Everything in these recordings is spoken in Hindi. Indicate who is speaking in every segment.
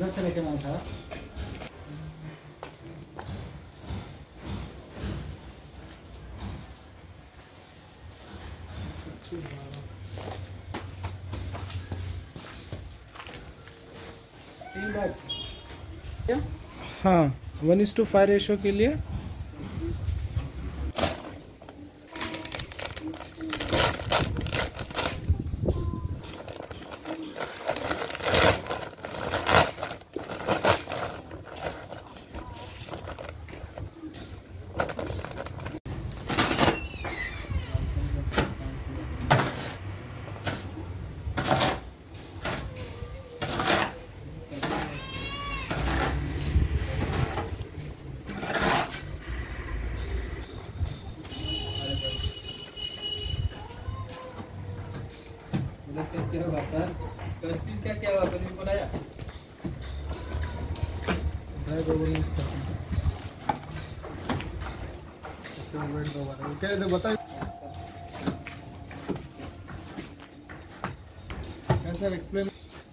Speaker 1: उधर से लेके आना था।
Speaker 2: हाँ 1:5 रेशो के लिए।
Speaker 1: क्या होगा सर? तो स्पीड का क्या हुआ? कुछ बनाया?
Speaker 2: ड्राइव ओवर नहीं करते हैं। इसका वेट दोबारा क्या है बता सर एक्सप्लेन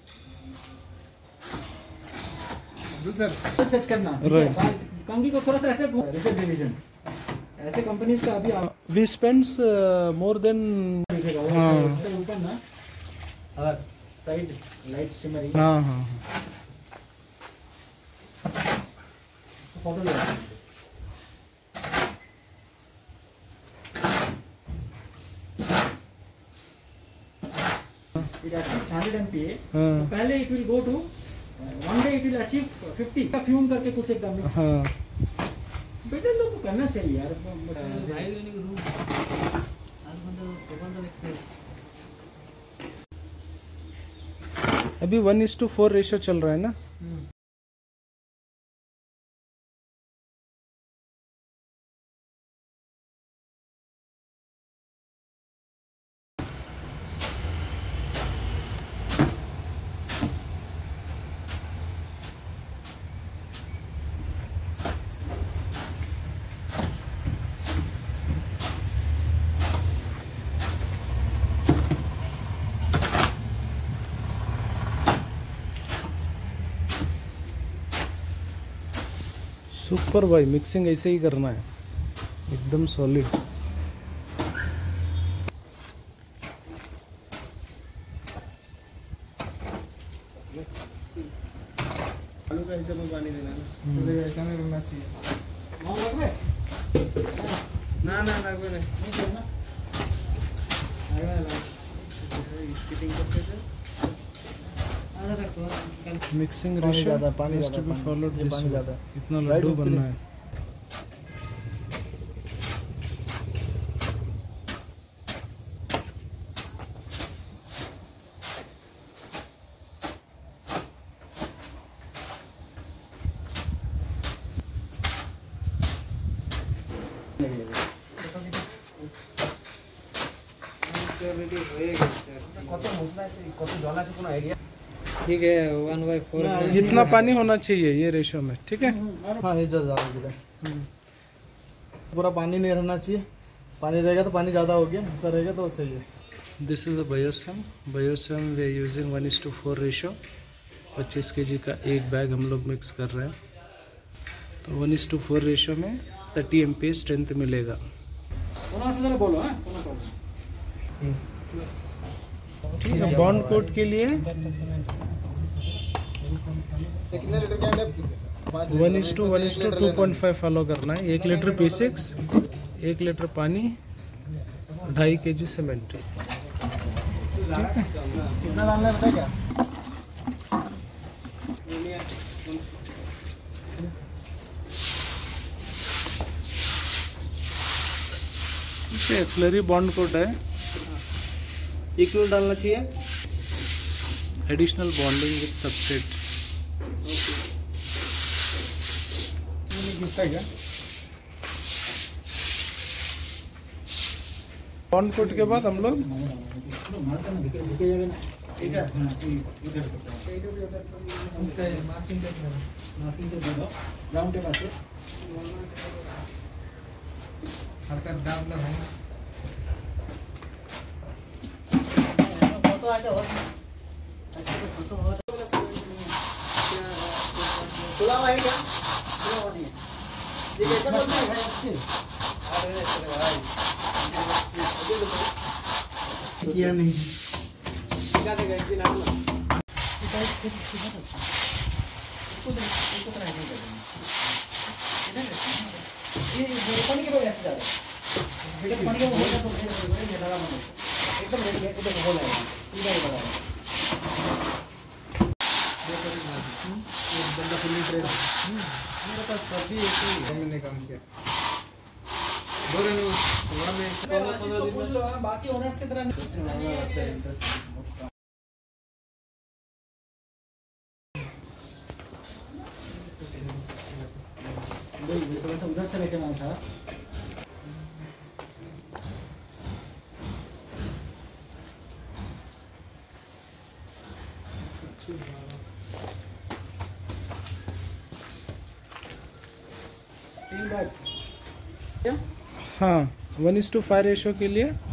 Speaker 1: सर सेट करना कंघी को थोड़ा सा ऐसे रिसर्च डिवीजन ऐसे कंपनीज का अभी
Speaker 2: वी स्पेंड्स मोर देन
Speaker 1: ऊपर ना और साइड लाइट शिमरी।
Speaker 2: हाँ हाँ
Speaker 1: फोटो ले it achieves 100 MPa तो पहले it will go to one day it will achieve 50 का फ्यूम करके कुछ एक दम बेटा लोग को करना चाहिए यार।
Speaker 2: अभी 1:4 रेशो चल रहा है ना। सुपर भाई, मिक्सिंग ऐसे ही करना है एकदम सॉलिड। आलू का हिसाब में पानी देना है, ऐसा नहीं रहना चाहिए। ना ना ना कोई नहीं मिक्सिंग रेशियो ज़्यादा पानी ज़्यादा फॉलोड दिस पानी ज़्यादा इतना लड्डू बनना है।
Speaker 1: ठीक है 1/4
Speaker 2: इतना पानी होना चाहिए ये रेशो में, ठीक है।
Speaker 3: हाँ ये ज़्यादा पूरा पानी नहीं रहना चाहिए, पानी रहेगा तो पानी ज़्यादा हो गया, ऐसा रहेगा तो सही है।
Speaker 2: This is a biosome we are using 1:4 ratio. 25 kg का एक बैग हम लोग मिक्स कर रहे हैं, तो 1:4 रेशो में 30 MPa स्ट्रेंथ मिलेगा। बॉन्ड कोट के लिए
Speaker 3: कितने लीटर का है?
Speaker 2: 1:2.5 फॉलो करना है। 1 लीटर P6, 1 लीटर पानी, 2.5 kg सीमेंट।
Speaker 3: कितना डालना है पता क्या?
Speaker 2: स्लरी बॉन्ड कोट है,
Speaker 3: 1 किलो डालना चाहिए।
Speaker 2: Additional bonding with substrate. Bond coat के बाद हम लोग
Speaker 1: है क्या? ये कैसा बोलते हैं
Speaker 3: किया नहीं
Speaker 1: क्या देगा एक दिन आप ये पानी के बगैर ऐसे जा रहा है पानी का होगा तो एकदम एकदम हो जाएगा सीधा ही बता
Speaker 3: बंदा फुल ट्रेड मेरे पास सभी एक ही हमने काम किया बोले नहीं थोड़ा में
Speaker 1: पूछ लो बाकी ओनर्स की तरह थोड़ा सा उधर से लेके आना था
Speaker 2: हाँ 1:5 रेशो के लिए